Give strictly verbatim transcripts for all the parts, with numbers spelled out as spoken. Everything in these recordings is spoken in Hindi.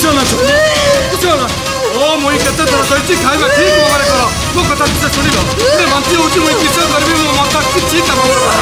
ओ मुई केते थर कहिछि खाइबा ठीक भाबरे कर मो कथा से सुनिलो ए बांती होछि मुई किस करबी मो माता किछि काम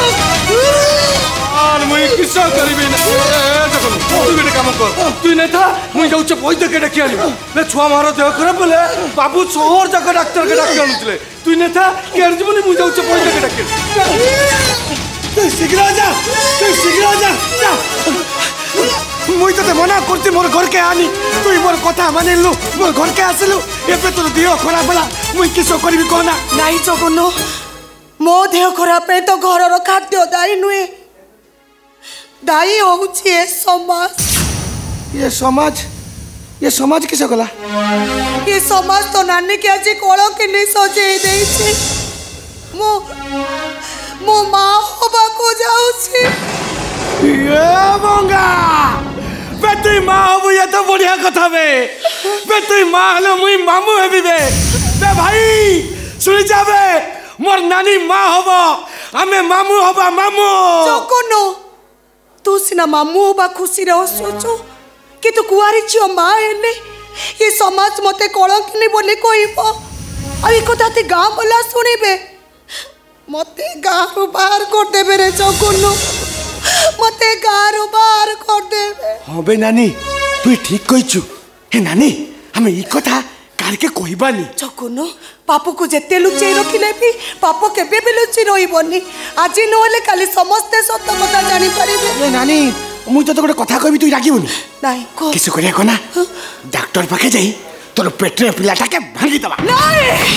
आर मुई किस करबी न ए देखो तू बेटे काम कर तू नै था मुई जाउछ पैदे के डाकी आनी बे छुआ मारो देह खराब बोले बाबू शहर जाके डॉक्टर के डाकी आनुतले तू नै था केर जीवनी मुई जाउछ पैदे के डाकी तू शीघ्र जा तू शीघ्र जा जा मुई तो मना करती मोर घर के आनी तू मोर कथा मानिलु मोर घर के आसिलु एबे तोर देह खराब होला मुई किसो करबी कहना नाही जगन्नो मो देह खराब पे तो घर रो खाद्य दाई नुए दाई होउछि ए समाज ये समाज ये समाज किसो गला ये समाज तो नानी के आज कोलो के नहीं सजे देई छी मो मो मां होबा को जाउछि ये मंगा बेटी माँ हबु ये तो बढ़िया कथा बे बेटी माँ हलो मुई मामू हेबी बे बे भाई सुनी जाबे मोर नानी माँ हबो हमें मामू हबा मामू जगन्नो तू सिना मामू होबा खुशी रे सोचो कि तू कुआरी छियो माँ हेले ये समाज मते कलंकिनी बोली कहबो आ ई कथा ते गाँ वाला सुनिबे मते गाँ बाहर कर देबे रे जगन्नो मते गार बार कर देबे हां बे नानी तू ठीक कहिछु हे नानी हमें ई कथा कार के कहबानी जगन्नो पापू को जेते लुचै रखिले भी पापो केबे भी लुचि रहिबोनी आज नहले काली समस्त सत्य कथा जानि परिबे ए नानी मुई तो गोटे कथा कहबी तू रागिबोनी नाही को किस करिया कोना डॉक्टर पाके जाई तोर पेटरे पिलाटा के भांगी दबा नाही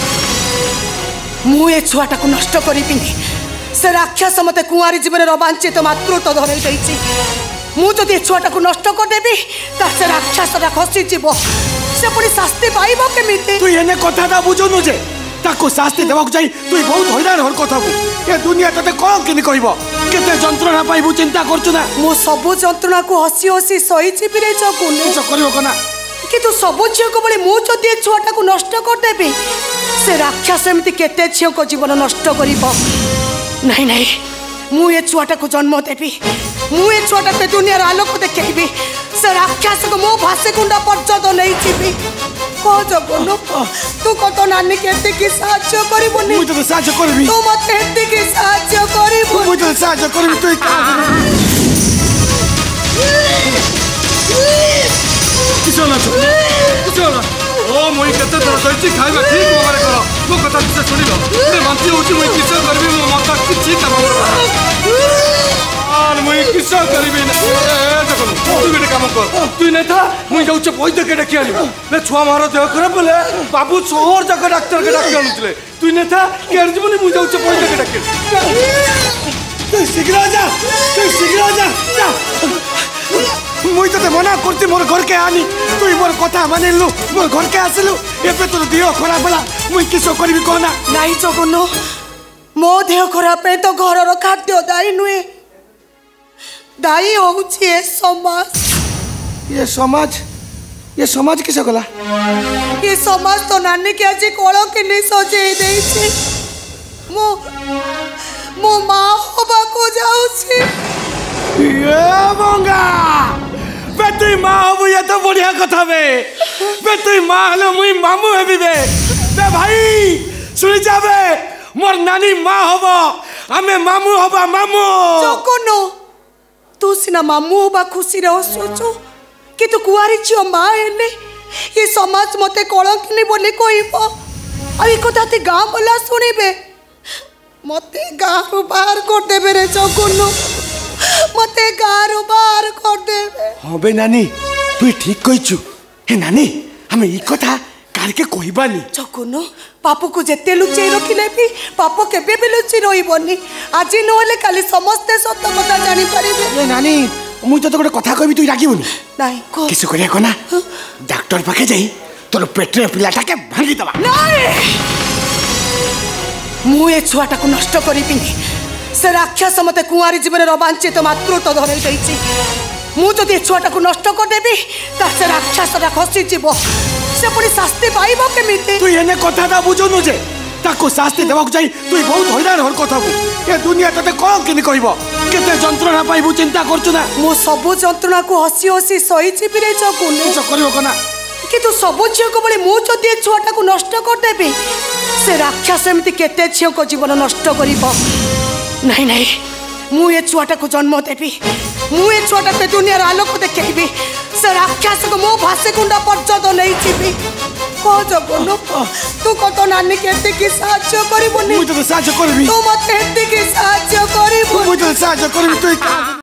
मु ए छुआटा को नष्ट करिबिनी से राक्षस मते कुआरी जीवन रोमांचित मातृत्व धरई दैछि मु जदि छुआटा को नष्ट कर देबी ता से राक्षसटा खसी जीवो से पुरी शास्ति पाइबो केमिति तू एने कथा दा बुझोनु जे ताको शास्ति देबाक जाई तू बहुत हैरान हर कथा को ए दुनिया तते कोन किनि कहबो केते जंत्रणा पाइबु चिंता करछु ना मो सब जंत्रणा को हसी हसी सही जीवी रे जगन्नो किछ करियो कोना कि तू सब झियो को बळे मु जदि छुआटा को नष्ट कर देबी से राक्षस एमिति केते झियो को जीवन नष्ट करिबो नहीं नहीं मु ये छुआटा को जन्म देवी मु ये छुआटा के दुनिया आलोक देखी से राक्षस को मो भाषे गुंडा पर्यंत नहीं जीवी कह जगन्नो तू कत नानी के एते की साहाय्य करिबोनी मु तो साहाय्य करबी तू मते एते की साहाय्य करिबो मु तो साहाय्य करबी तू किछो ना किछो ना ओ मुई केते थर कहिछि खाइबा ठीक भाबरे कर मो कथा से सुनिलो ए बांती होछि मुई किछ करबी मो माता किछि काम आर मुई किछ करबी न ए देखो तू बेटे काम कर तू नै था मुई जाउछ पैदे के डाकी आनी बे छुआ मारो देह खराब बोले बाबू शहर जाके डॉक्टर के डाकी आनुतले तू नै था केर जीवनी मुई जाउछ पैदे के डाकी तू शीघ्र जा तू शीघ्र जा जा मुई तो मना करती मोर घर के आनी तू मोर कथा मानिलु मोर घर के आसिलु एबे तोर देह खराब होला मुई किसो करबी कहना नाही जगन्नो मो देह खराब पे तो घर रो खाद्य दाई नुए दाई होउछि ए समाज ये समाज ये समाज किसो गला ये समाज तो नानी के आज कोलो के नहीं सजे देई छी मो मो मां होबा को जाउछि ये मंगा बेटी माँ हबु ये तो बढ़िया कथा बे बेटी माँ हलो मुई मामू हेबी बे बे भाई सुनी जाबे मोर नानी माँ हबो हमें मामू हबा मामू जगन्नो तू सिना मामू होबा खुशी रे सोचो कि तू कुआरी छियो माँ हेले ये समाज मते कलंकिनी बोली कहबो आ ई कथा ते गाँ वाला सुनिबे मते गाँ बाहर कर देबे रे जगन्नो मते गार बार कर देबे हां बे नानी तू ठीक कहिछु हे नानी हमें ई कथा कार के कहबानी जगन्नो पापू को जेते लुचै रखिले भी पापो केबे भी लुचि रहिबोनी आज नहले काली समस्त सत्य कथा जानि परिबे ए नानी मुई तो गोटे कथा कहबी तू रागिबोनी नाही को किस करिया कोना डॉक्टर पाके जाई तोर पेटरे पिलाटा के भांगी दबा नाही मु ए छुआटा को नष्ट करिबिनी से राक्षस मते कुआरी जीवन रोमांचित मातृत्व धरई दैछि मु जदि छुआटा को नष्ट कर देबी ता से राक्षसटा खसी जीवो से पुरी शास्ति पाइबो केमिति तू एने कथा दा बुझोनु जे ताको शास्ति देवाक जाई तुई बहुत हैरान हरकत हबु ए दुनिया तते कोन किनि कहबो केते जंत्रणा पाइबु चिंता करछु ना मो सब जंत्रणा को हसी हसी सही चिबिरे जगु किछ करियो कना किंतु सब झील को बड़े मु जदि छुआटा को नष्ट करदेबी से राक्षस एमती केते झील को जीवन नष्ट करिबो नहीं नहीं मु ये छुआटा को जन्म देबी मु ये छुआटा को दुनिया आलोक देखैबी से राक्षस को मो भासे कुंडा पर्यंत नहीं जीबी को जगनु तू कत नानी केते की साहाय्य करिबोनी मु तो साहाय्य करबी तू मते हेते की साहाय्य करिबो मु तो साहाय्य करबी तू